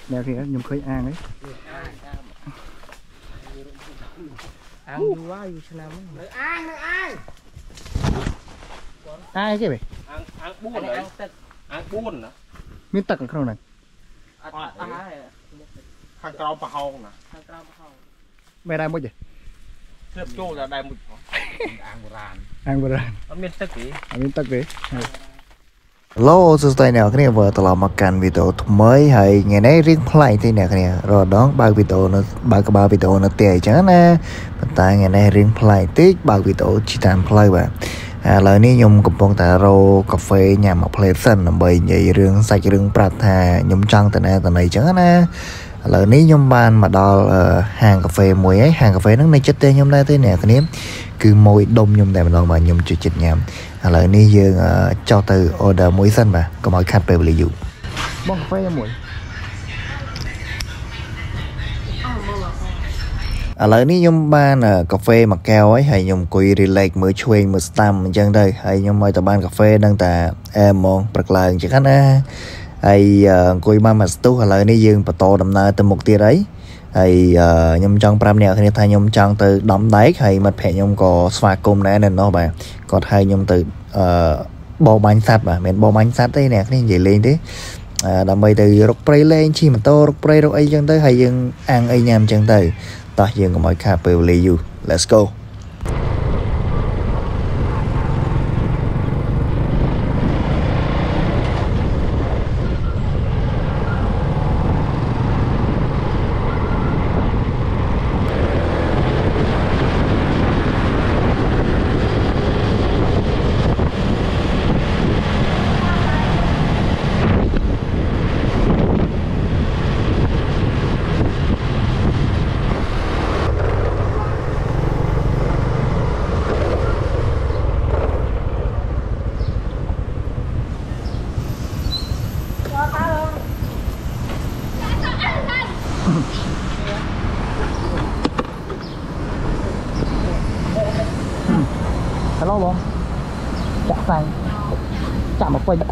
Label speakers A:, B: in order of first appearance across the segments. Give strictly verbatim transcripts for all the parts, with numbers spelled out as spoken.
A: nè kìa nhung khơi an ấy
B: ăn vui quá vui sao nơi ăn nơi ăn
A: ai chứ vậy
B: ăn ăn buôn đấy ăn buôn nữa
A: miếng tắc ở không này
B: hàng trâu bạc hồng nè
A: mày đang mua gì
B: xếp chỗ là đang một ăn bồ ràn
A: ăn bồ ràn
B: ở miền tây kì
A: ở miền tây kì
C: Hello, tôi là nào cái này vừa tao làm một cảnh video mới hay ngày nay riêng play thế này cái này rồi đón ba video nó ba cái ba video nó tệ chẳng nè tại ngày nay riêng play tiếc ba video chỉ tạm play bạn à lời ní nhung cùng bọn ta rô cà phê nhà một play sân làm bày vậy riêng sạch riêng bạc hà nhung trăng từ này từ này chẳng nè lời ní nhung ban mà đo hàng cà phê mùi ấy hàng cà phê nó này chất tê nhung đây thế này cái nếm cứ môi đông nhung tại mình lo mà nhung chưa chích nhầm lại ní dương cho từ order muối xanh mà có mọi khách về lợi dụng
A: bông cà phê muối
C: à lại ní nhung ban cà phê mặt cao ấy hay nhung quỳ relax mới chuyên mới stam chân đây hay nhung mời tờ ban cà phê đang tà em mong bật lại chỉ khách á hay quỳ ban mà tu lại ní dương và to đầm na từ một tia đấy hay nhung trong pram nèo thì thay nhung trong từ đóng đáy hay mặt phèn nhung có xoa cung nè nên nó bà còn hay nhung từ bò bánh sắt mà mình bò bánh sắt đây nè cái gì lên thế đầm bay từ rục prey lên chi mà to rục prey rục ấy chân tới hay dân ăn ấy nhầm chân tới ta dân có mọi cà phê lấy you let's go
A: hello bông chạm sang chạm một quay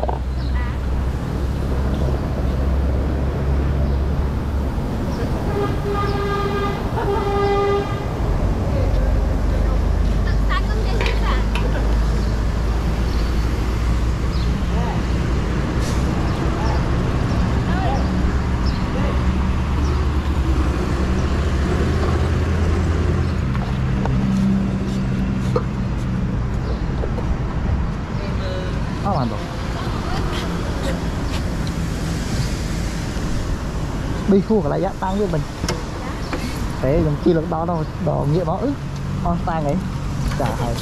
A: đi phu cái lại giá tăng với mình thế dùng chi lực đó đâu đồ nghĩa đó ứ on tăng ấy chả hay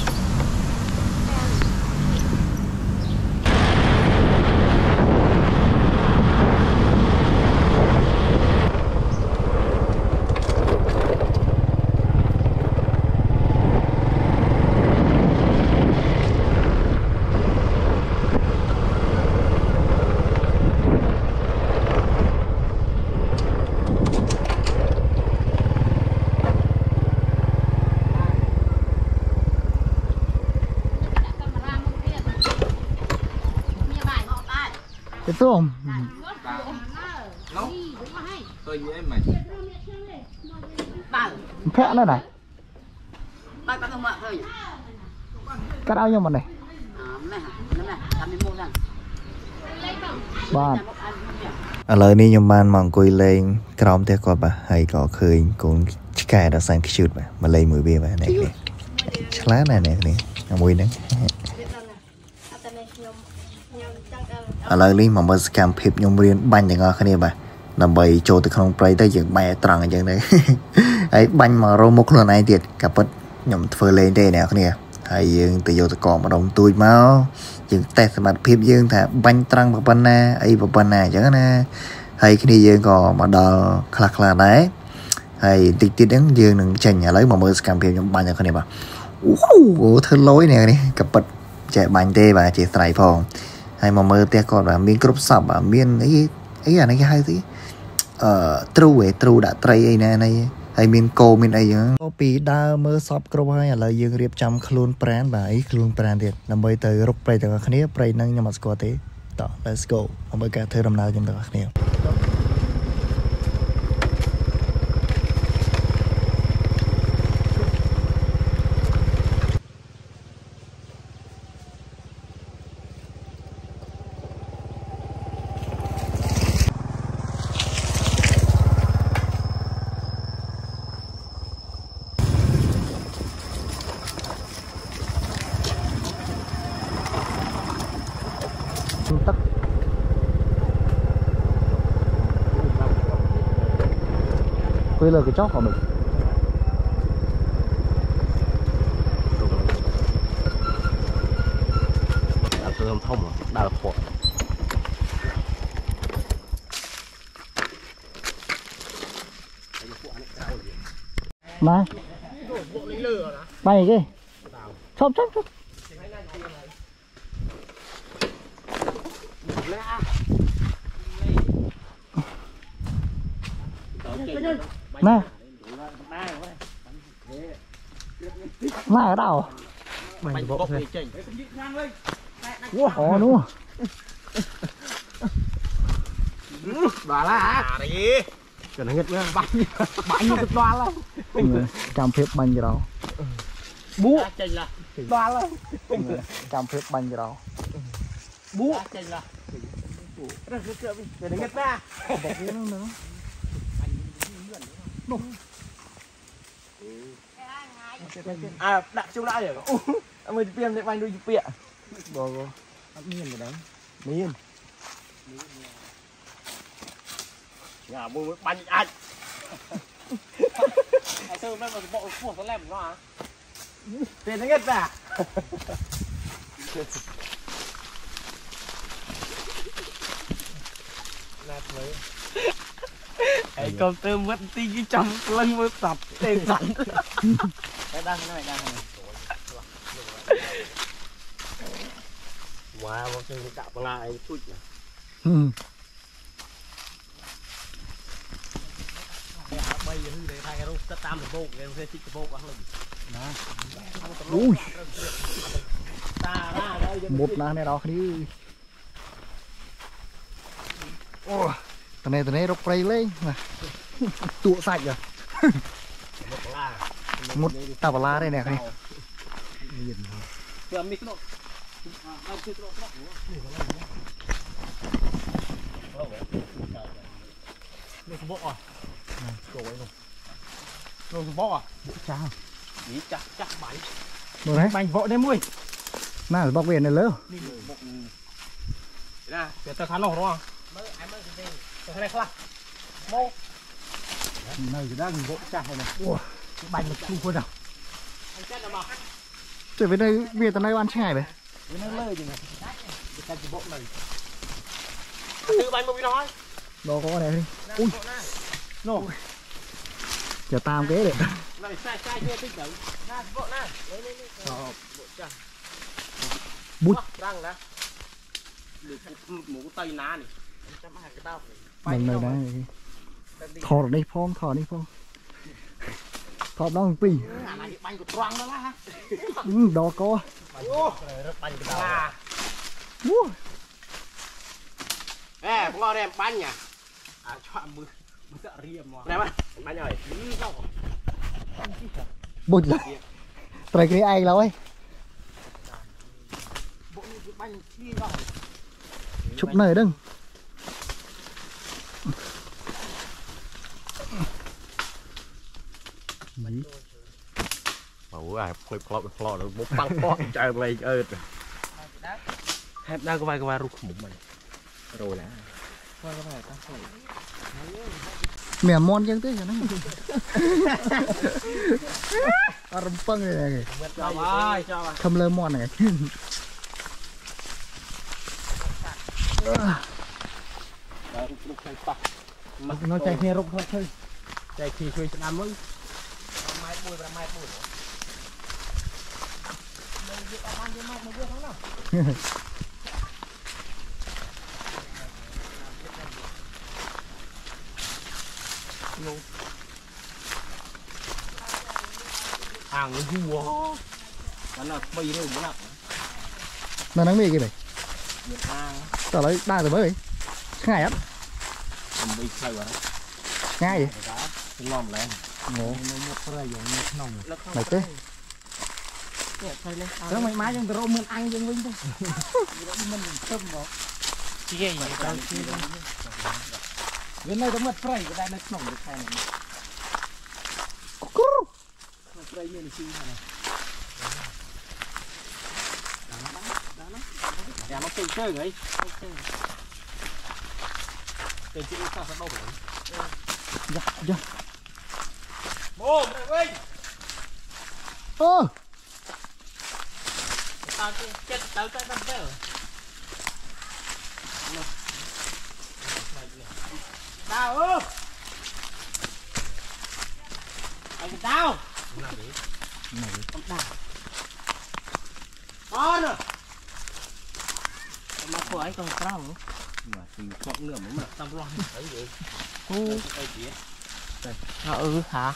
A: cái tôm phẹ nữa này cắt áo nhưng mà này ba
C: à lời ní nhung ban mong quỳ lên crom theo con bà hay có khơi cũng cài đã sang cái chút mà mà lấy mùi bia mà này này lá này này này mùi nữa à lời ní mà mới cam phép nhung riêng bánh thì ngon cái bà làm bày trôi từ không play tới dựng bay tròn ở chân đấy ấy bánh mà rô múc lần này thiệt cặp bớt nhom phơi lên đây nè cái này hay dương từ vô từ còn mà đồng tôi máu dựng test mặt phép dương thà bánh trăng bắp bana ấy bắp bana chẳng nè hay cái đi dương còn mà đò khạc là đấy hay tít tít đến dương đừng chành nhà lấy mà mới cam phép nhom bánh cho cái này bà ủa thơm lối nè này cặp bớt chạy bánh tê và chạy sải phòng hay mà mơ tia còn là miếng cướp sập à miếng ấy ấy là này cái hay gì ờ trâu ấy trâu đã tray ấy nè này hay miếng cô miếng ấy nhá copy đa mơ sập cướp hay là dương riệp trăm khuôn brand và ấy khuôn brand thiệt làm bây từ rục play từ các khné play năng nhưng mà score thế đó let's go làm bây cả thơ làm nào chúng ta các khné
A: quê lời cái chót của mình
B: đã thơm thông đã khổ
A: này bay cái chóp chóp chóp nè nè ở đâu
B: bánh bốc đi chỉnh
A: ồ đúng
B: bà là hả đi cho nó nghịch nữa bánh bánh như cực đoan lắm
A: chăm phép bánh gì đâu
B: bú chỉnh là đoan lắm
A: chăm phép bánh gì đâu
B: bú chỉnh là cho nó nghịch ra à đặt chung lại rồi anh mới tiêm để bánh đôi bịa
A: bò bò ăn miên rồi đấy
B: miên nhà mua bánh anh ai sơ mấy mà bộ của nó làm nó hả tiền nó nghịch à Ê, con tôm mất tí cái trong lưng mới tập tên sẵn cái đăng cái này đăng này wow một cái cạo bằng lại chút nhỉ bây giờ để thay cái rô tất tam được vô cái xe thích cái vô quá
A: ui một lá này đó đi ô tờ này tờ này rốc prey lên nè tụa sạch rồi một tàu lá đây nè này
B: Lô số bộ à? Rồi rồi. Lô số bộ à?
A: bộ chào.
B: Ý chắc chắc bánh.
A: Rồi đấy.
B: Bánh vội đấy mui.
A: Nào bọc về này lớn.
B: Nè, để tao khán nổ đúng không? Mới em mới cái gì? Tao này khla. Mô.
A: Này thì đang bộ chào này. Ủa, cái bánh nó chung khuôn nào.
B: Anh chết rồi mà.
A: Trời với đây về tao nay ăn ngày vậy.
B: Với nó lơi gì này. Cái cái bộ này. Từ bánh một cái nói.
A: Đó có này đi. Ui. Nổ. Chờ tam cái đấy.
B: Này sai sai chưa tích tử. Nè, bộ nè. Lấy lấy lấy. Bộ chà.
A: Bút.
B: Răng đã. Được mũ tây ná này. Chăm hai cái bao.
A: Đằng này này. Thò đi phong, thò đi phong. Thò đó một pì.
B: Bánh của troang đó lá.
A: Ừ, đó có.
B: Bánh của là.
A: Ủa.
B: Ê, không ngon em bánh nhỉ? À, cho ăn mưa. Mưa sợ riêng mà. Đây mà, bánh ơi.
A: Bụt rồi. Trời cái ai lâu ấy. Chụp nơi đừng.
B: Ủa à, phơi phlo phlo nó bốc băng phlo trời mày ơi. Hẹp đang có vài cái vài rục mụn mày. Rồi nè. Vài cái vài ta.
A: Mẹ mon chứ thế cho nó. Arm păng này này.
B: Cho ơi, cho ơi.
A: Thâm lơ mon này. Nó chạy kia rục thôi thôi.
B: Chạy khi chui sẽ ăn mới. Mai mùi và mai mùi. Hàng nó vua. Nó là bay rồi muốn nào.
A: Nó nắng mì kìa mày.
B: Nhiệt hàng.
A: Tao lấy đa rồi mới vậy. Ngày á.
B: Mình bị sờ rồi.
A: Ngay vậy.
B: Cái lòm lên.
A: Ngộ.
B: Nó một nồng.
A: Mày thế.
B: Đó mày má trong tao mình ăn dân vinh thôi. Mình thơm rồi. Chị ghê vậy tao chi đó. Bên này có mất phơi cái đây nó nồng được khai này. Mất phơi như này chi này. Dạ nó chơi chơi ấy. Chơi chơi sao sao đâu rồi.
A: Dạ, dạ.
B: Bố, mày Vinh.
A: Ô
B: Tao chết tao cái năm tao. Tao ơ. Anh tao. Không tao. Con à. Mà của anh còn trâu. Mà thì chọn nửa mới mà tao lo thấy vậy. Ô. Đây chị. Đây. Nó ừ hả?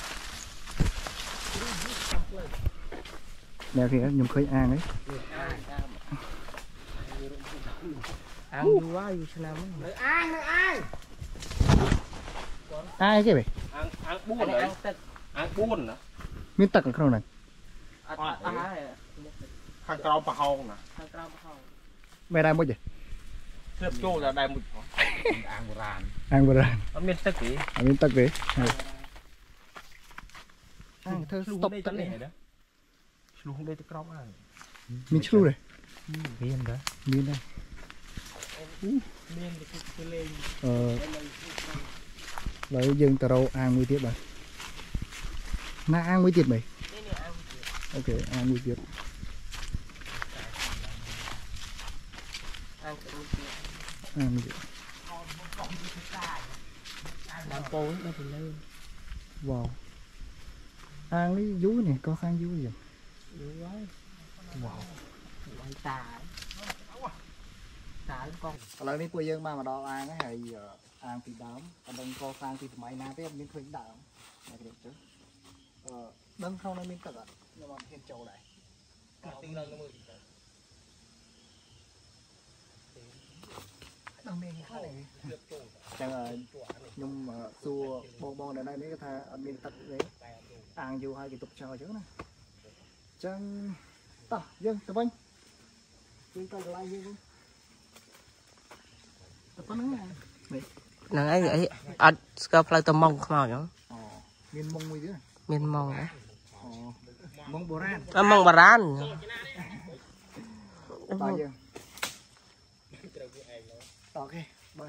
A: nè kìa nhung khơi an ấy
B: Ăn vui quá vui sao nào mới ăn ăn
A: ai chứ vậy
B: ăn ăn buồn đấy ăn buồn nữa
A: miếng tắc ở không này
B: khăn cao bà hông nè
A: mày đang bao giờ
B: xếp chỗ ra đây một ăn bồ ràn
A: ăn bữa ra
B: ở miền tắc gì
A: ở miếng tắc đấy
B: ăn thơ stop tắc này đó luôn đây tắc rau ăn
A: miếng chlu này
B: miền đó
A: miếng đây
B: miền cái lên
A: ờ lấy dương tàu rau ăn nguy tiếp rồi na ăn nguy tiếp mày ok ăn nguy tiếp ăn nguy tiếp
B: làm bố nó thì lên
A: wow ăn lấy vú này có khăn vú gì
B: wow tà tà con
A: lầnนี้ quê dương mà mà đo ăn cái hay ăn thì đám còn đừng co sang thì máy na tiếp miếng khơi đảo này được chứ ờ đừng không nên miếng tật ạ nhưng mà hiện châu này chẳng là nhưng mà xua bong bong này này mấy cái tha miếng tật đấy ăn vô hai cái tục chờ chứ nè chẳng ta dương tập anh chúng ta lại dương
B: nàng ấy vậy ăn cái plei tôm mông không nào nhở
A: miền mông mấy đứa
B: miền mông đấy
A: mông bồ ran
B: à mông bà ran
A: bao nhiêu ok bye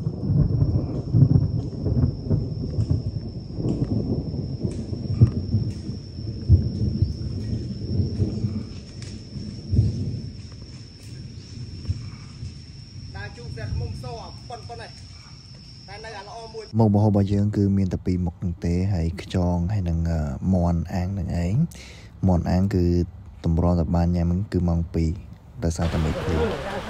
A: một bộ bao giờ cứ miền tập bị một đường tế hay tròn hay là mòn ăn này ấy mòn ăn cứ tầm ro tập ban nhà mình cứ mong pì tại sao ta mới pì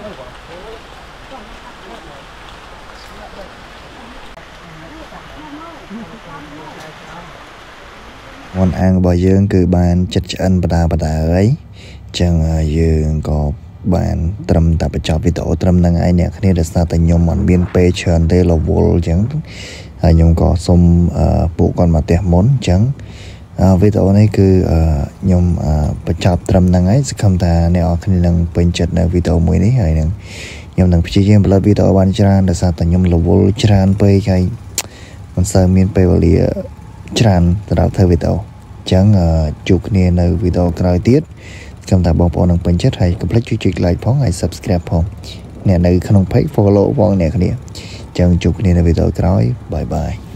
A: mòn ăn bao giờ cứ ban chặt chân bả bả ấy chẳng dương có bạn trầm tập cho vị tổ trầm năng ai nè khi đã sao tại nhom mòn biên pe chơn đây là vô chẳng hay nhom có xôm bộ con mà tè món chẳng vị tổ này cứ nhom bắt chập trầm năng ấy không ta nè ở khi năng bên chật là vị tổ mới đấy hay năng nhom năng chỉ riêng là vị tổ ban chran đã sao tại nhom là vô chran pe cái mình sợ miên pe vào lìa chran từ đó theo vị tổ chẳng chụp nè nơi vị tổ cài tiết cảm tạបងប្អូននឹងពេញចិត្តហើយកុំភ្លេចជួយចុច like ផងហើយ subscribe ផងអ្នកនៅក្នុង page follow ផងអ្នកគ្នាចឹងជួបគ្នានៅវីដេអូក្រោយ bye bye